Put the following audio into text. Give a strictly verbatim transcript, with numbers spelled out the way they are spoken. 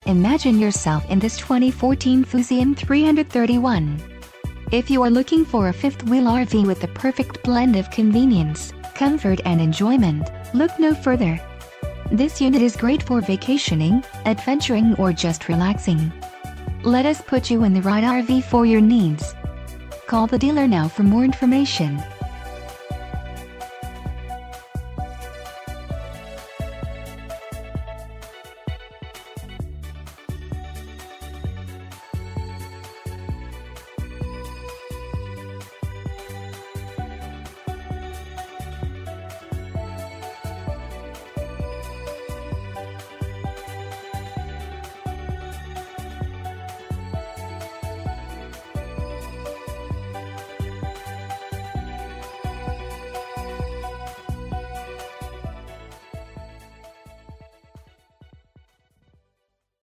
Imagine yourself in this twenty fourteen Fusion three thirty-one. If you are looking for a fifth-wheel R V with the perfect blend of convenience, comfort and enjoyment, look no further. This unit is great for vacationing, adventuring or just relaxing. Let us put you in the right R V for your needs. Call the dealer now for more information.